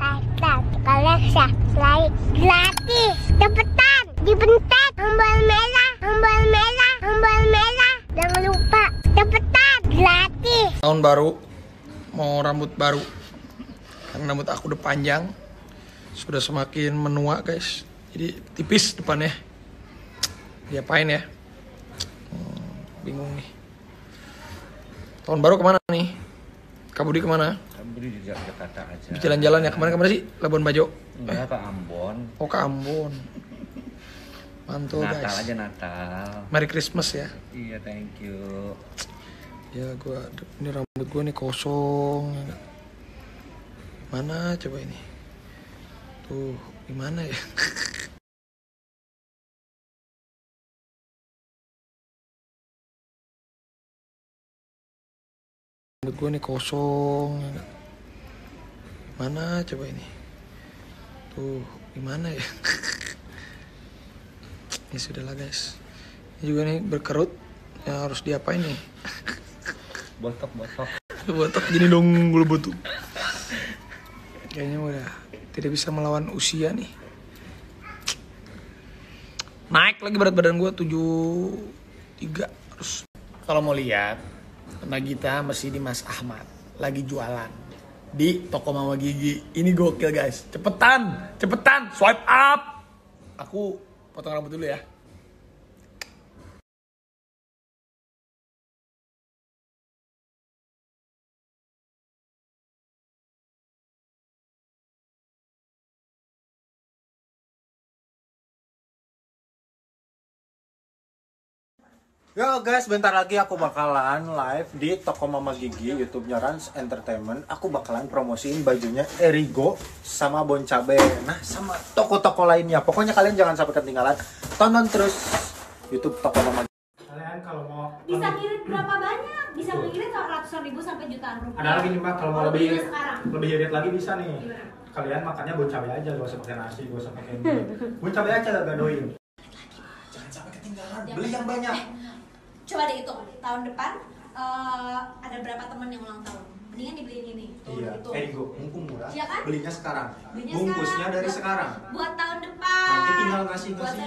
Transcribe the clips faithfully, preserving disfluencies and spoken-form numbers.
Subscribe, kalian subscribe gratis. Cepetan, dibentak tombol merah, tombol merah, tombol merah. Jangan lupa, cepetan, gratis. Tahun baru, mau rambut baru. Karena rambut aku udah panjang, sudah semakin menua guys. Jadi tipis depannya. Diapain ya? Hmm, bingung nih. Tahun baru kemana nih? Kak Budi kemana? Kak Budi di Jakarta aja. Jalan-jalan ya, kemana-kemana sih? Labuan Bajo? Enggak, ke Ambon. Oh, ke Ambon. Mantul guys. Natal aja Natal. Merry Christmas ya. Iya, thank you. Ya gua, ini rambut gua nih kosong. Mana coba ini? Tuh, gimana ya? Rambut gue nih kosong. Mana coba ini? Tuh, gimana ya? Ini sudahlah guys. Ini juga nih berkerut. Yang harus diapain nih? Botok-botok. Botok gini dong bulu butuh. Kayaknya udah tidak bisa melawan usia nih. Naik lagi berat badan gue tujuh tiga terus. Kalau mau lihat Nagita masih di Mas Ahmad lagi jualan di toko Mama Gigi. Ini gokil guys. Cepetan, cepetan swipe up. Aku potong rambut dulu ya. Yo guys, bentar lagi aku bakalan live di toko Mama Gigi, YouTube-nya Rans Entertainment. Aku bakalan promosiin bajunya Erigo sama Bon Cabe. Nah, sama toko-toko lainnya. Pokoknya kalian jangan sampai ketinggalan. Tonton terus YouTube toko Mama Gigi. Kalian kalau mau bisa ngirit berapa banyak? Bisa ngirit ratusan ribu sampai jutaan rupiah. ada lagi nih Mbak, kalau mau lebih sekarang. lebih irit lagi bisa nih. Gimana? Kalian makannya Bon Cabe aja, gak usah pakai nasi, gak usah pakai mie. Bon Cabe aja gadoin. Jangan sampai ketinggalan. Beli yang banyak. Coba deh hitung, tahun depan uh, ada berapa temen yang ulang tahun? Mendingan dibeliin ini. Tuh, Iya, itu. Erigo, mumpung murah. Iya kan? Belinya sekarang. Belinya Bungkusnya sekarang. dari Buat- sekarang. Buat tahun depan. Nanti tinggal Buat ngasih-ngasih.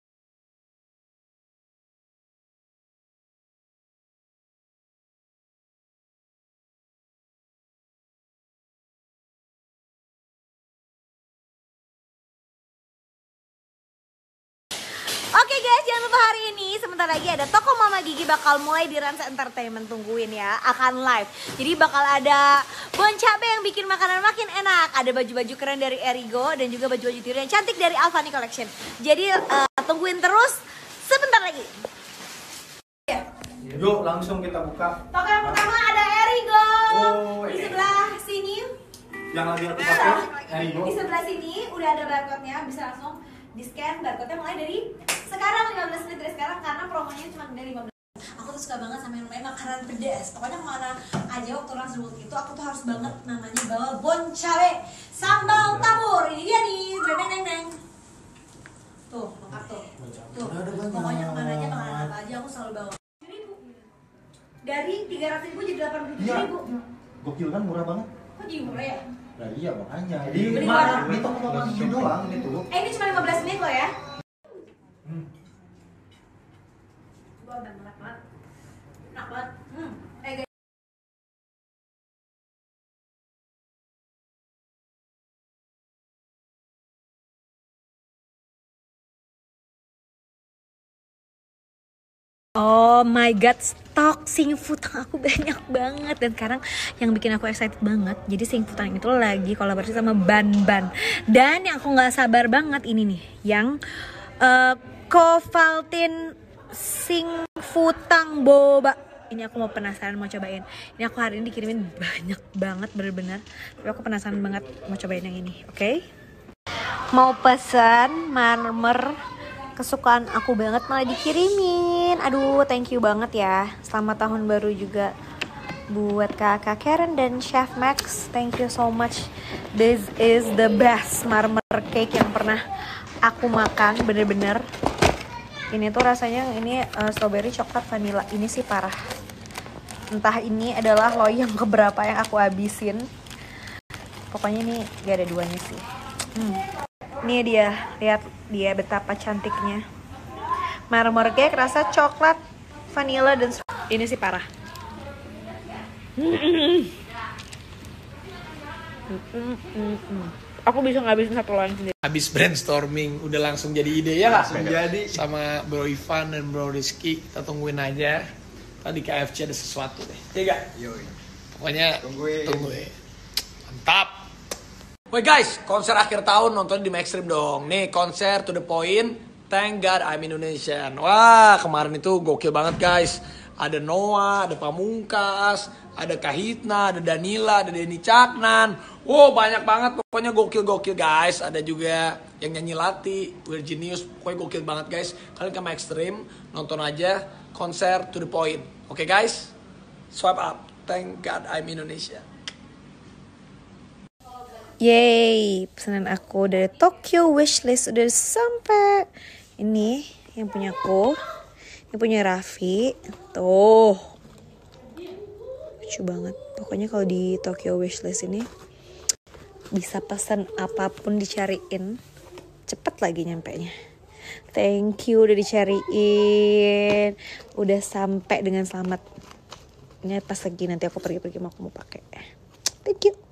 Oke guys, jangan lupa hari ini sebentar lagi ada toko Mama Gigi bakal mulai di Rans Entertainment, tungguin ya, akan live. Jadi bakal ada Bon Cabe yang bikin makanan makin enak, ada baju-baju keren dari Erigo dan juga baju-baju tidur yang cantik dari Alfani Collection. Jadi uh, tungguin terus sebentar lagi. Yuk langsung kita buka. Toko yang pertama ada Erigo. Oh, Di iya. sebelah sini, Yang lagi aku pakai Erigo. di sebelah sini udah ada barcode-nya, bisa langsung di scan. Barcode-nya mulai dari sekarang lima belas menit dari sekarang karena promonya cuma dari lima belas. Aku tuh suka banget sama yang namanya makanan pedas. Pokoknya kemana aja waktu Rans World itu aku tuh harus banget namanya bawa Bon Cabe sambal tabur. Ini dia nih, deng deng deng. Tuh, lengkap tuh. Tuh, pokoknya kemana aja makanan apa aja aku selalu bawa. Dari tiga ratus ribu jadi delapan puluh tujuh ribu. Gokil kan, murah banget. Kok jadi murah ya? Nah iya makanya. Di Beli mana? mana? Di toko Mama Gigi doang gitu. Eh ini cuma lima belas menit loh ya. Hmm. Gua udah enak banget. Enak banget. Hmm. Eh guys. Oh my god, stok singfutang aku banyak banget. Dan sekarang yang bikin aku excited banget, jadi singfutang itu lagi kolaborasi sama Ban-Ban. Dan yang aku gak sabar banget ini nih, yang uh, Kovaltine singfutang boba. Ini aku mau penasaran mau cobain. Ini aku hari ini dikirimin banyak banget bener-bener. Tapi aku penasaran banget mau cobain yang ini, oke? Okay? Mau pesan marmer kesukaan aku banget malah dikirimin. Aduh, thank you banget ya. Selamat tahun baru juga buat kakak Karen dan Chef Max. Thank you so much. This is the best marmer cake yang pernah aku makan, bener-bener. Ini tuh rasanya ini uh, strawberry coklat vanilla. Ini sih parah. Entah ini adalah loyang keberapa yang aku habisin. Pokoknya ini gak ada duanya sih. Hmm. Ini dia, lihat dia betapa cantiknya. Marmer cake rasa coklat, vanilla dan ini sih parah. Aku bisa ngabisin satu lain sendiri. Habis brainstorming udah langsung jadi ide ya lah. Langsung jadi. Sama Bro Ivan dan Bro Rizky, kita tungguin aja. Tadi K F C ada sesuatu deh. Iya gak? Yoi. Pokoknya Tungguin. tungguin. Mantap. Woi guys, konser akhir tahun nonton di Maxstream dong. Nih konser to the point. Thank God I'm Indonesian. Wah kemarin itu gokil banget guys. Ada Noah, ada Pamungkas, ada Kahitna, ada Danila, ada Denny Caknan. Wow banyak banget pokoknya gokil-gokil guys. Ada juga yang nyanyi Lati, Virginius. Pokoknya gokil banget guys. Kalian ke Maxstream nonton aja konser to the point. Oke okay, guys, swipe up. Thank God I'm Indonesia. Yeay, pesanan aku dari Tokyo Wishlist udah sampai. Ini yang punya aku, yang punya Raffi. Tuh, lucu banget. Pokoknya kalau di Tokyo Wishlist ini bisa pesan apapun dicariin, cepet lagi nyampenya. Thank you udah dicariin, udah sampai dengan selamat. Ini pas lagi nanti aku pergi-pergi mau aku mau pakai. Thank you.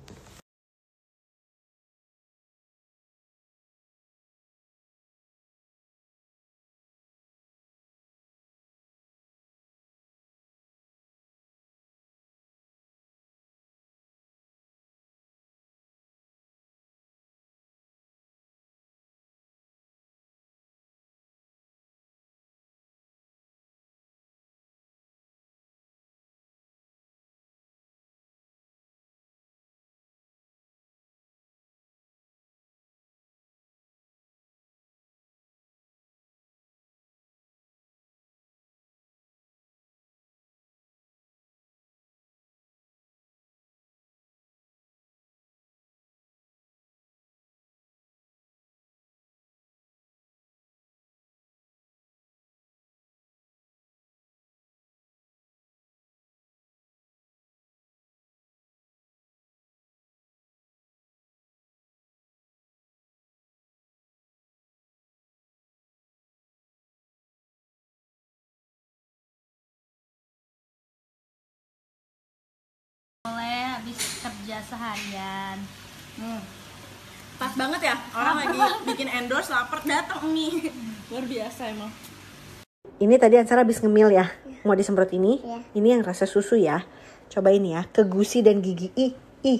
Oleh habis kerja seharian. Hmm. Pas banget ya, orang lagi bikin endorse lapar datang mie. Luar biasa emang. Ini tadi Ansara habis ngemil ya. Mau disemprot ini. Iya. Ini yang rasa susu ya. Coba ini ya, ke gusi dan gigi. Ih, ih.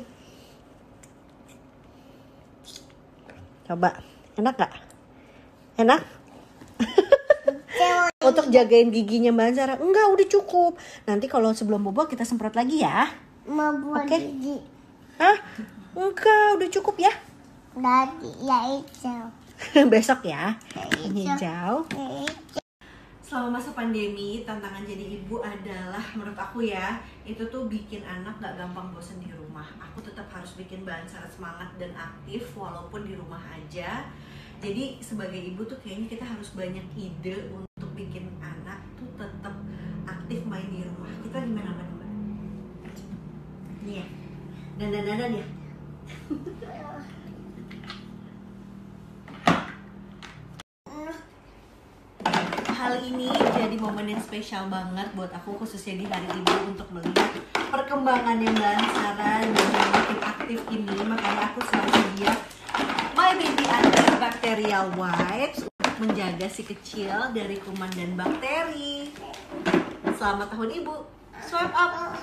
Coba. Enak gak? Enak? Untuk jagain giginya Mbak Ansara. Enggak, udah cukup. Nanti kalau sebelum bobo kita semprot lagi ya. Mau buat Oke. gigi. Hah? Enggak, udah cukup ya. Tadi ya hijau. Besok ya. Hijau. Eh, Selama masa pandemi, tantangan jadi ibu adalah menurut aku ya, itu tuh bikin anak gak gampang bosan di rumah. Aku tetap harus bikin Mbak Ansara semangat dan aktif walaupun di rumah aja. Jadi sebagai ibu tuh kayaknya kita harus banyak ide untuk bikin anak tuh tetap aktif main di rumah. Kita gimana Mbak? Nih ya, dandan-dandan ya. Hal ini jadi momen yang spesial banget buat aku, khususnya di Hari Ibu, untuk melihat perkembangan yang Mbak Ansara dan yang makin aktif ini. Makanya aku selalu sedia My Baby Antibacterial Wipes untuk menjaga si kecil dari kuman dan bakteri. Selamat Tahun Ibu. Swipe up.